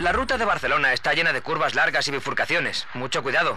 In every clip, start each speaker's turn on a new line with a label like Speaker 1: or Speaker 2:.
Speaker 1: La ruta de Barcelona está llena de curvas largas y bifurcaciones. Mucho cuidado.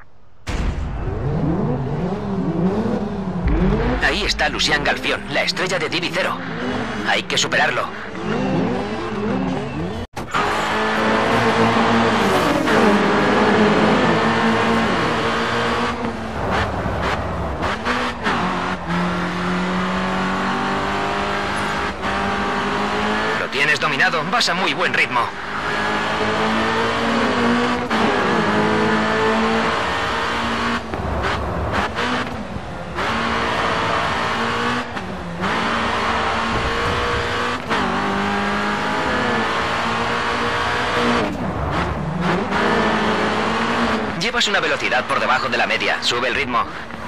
Speaker 1: Ahí está Lucian Galfión, la estrella de Divi-0. Hay que superarlo. Lo tienes dominado, vas a muy buen ritmo. Llevas una velocidad por debajo de la media. Sube el ritmo.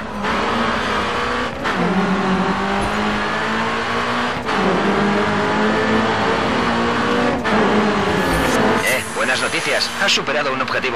Speaker 1: Buenas noticias. Has superado un objetivo.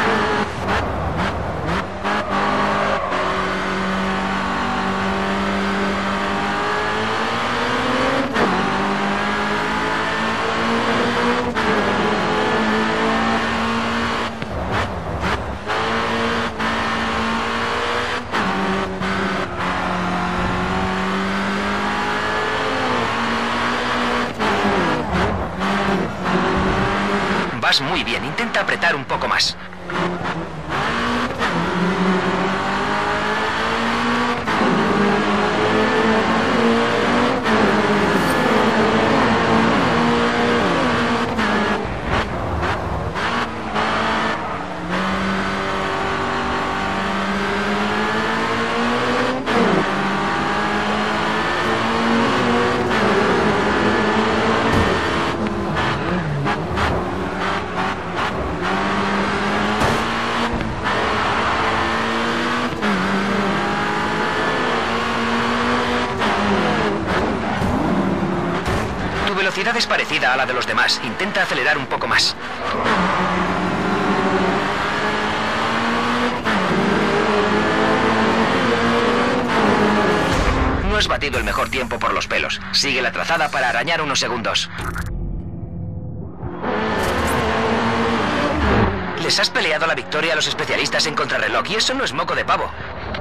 Speaker 1: Vas muy bien, intenta apretar un poco más. Tu velocidad es parecida a la de los demás. Intenta acelerar un poco más. No has batido el mejor tiempo por los pelos. Sigue la trazada para arañar unos segundos. Les has peleado la victoria a los especialistas en contrarreloj y eso no es moco de pavo.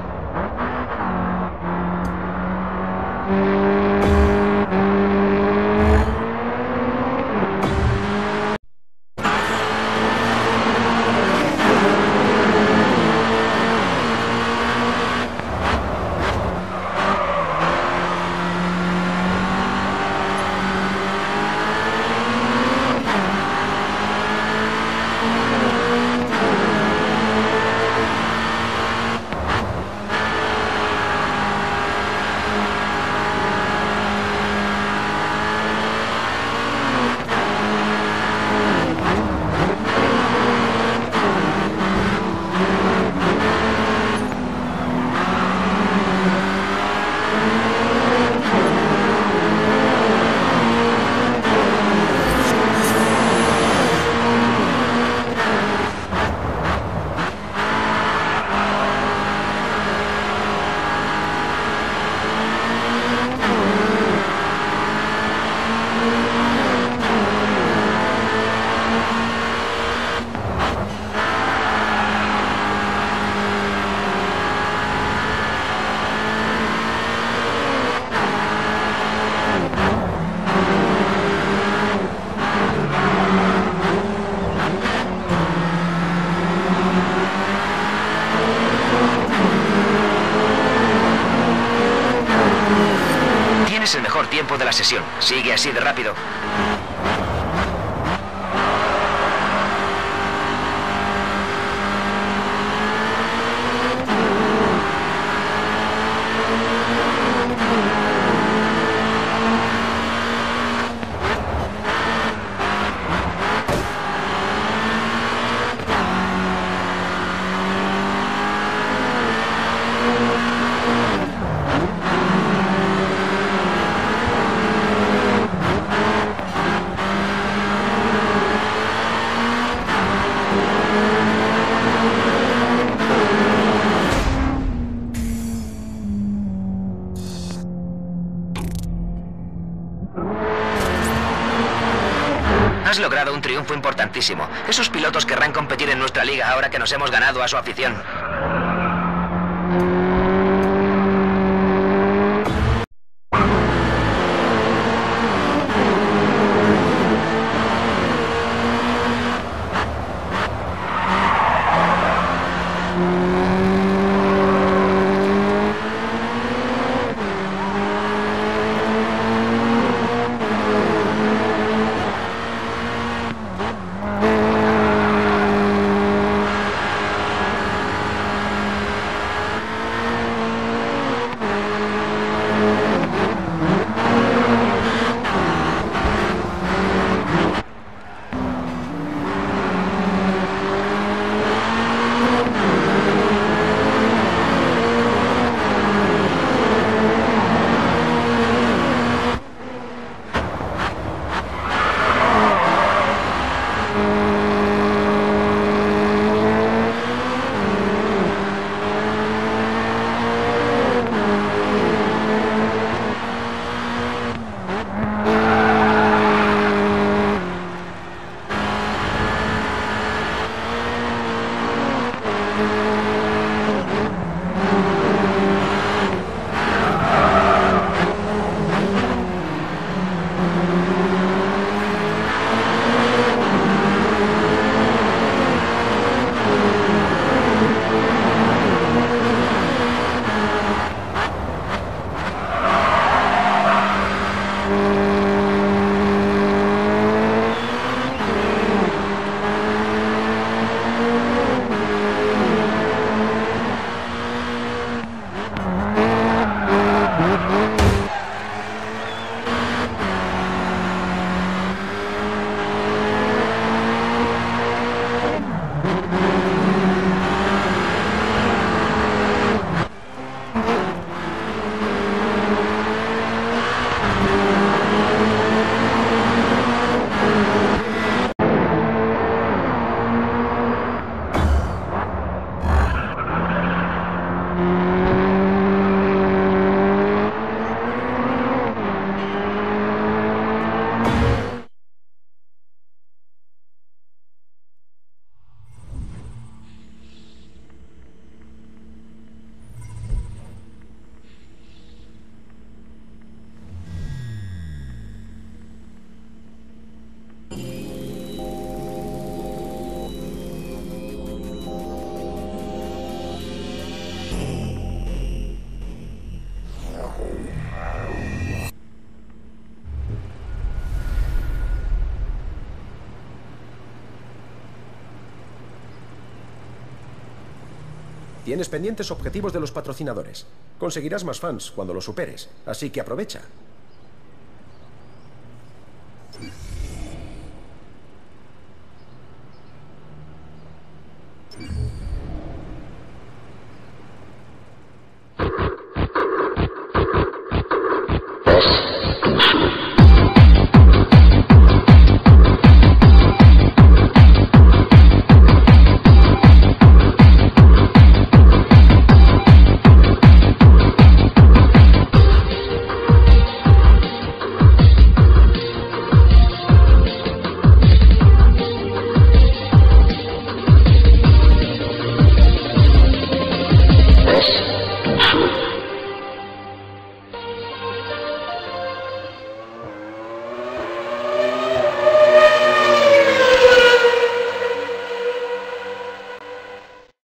Speaker 1: Tienes el mejor tiempo de la sesión. Sigue así de rápido. logrado un triunfo importantísimo. Esos pilotos querrán competir en nuestra liga ahora que nos hemos ganado a su afición.
Speaker 2: Tienes pendientes objetivos de los patrocinadores. Conseguirás más fans cuando los superes, así que aprovecha.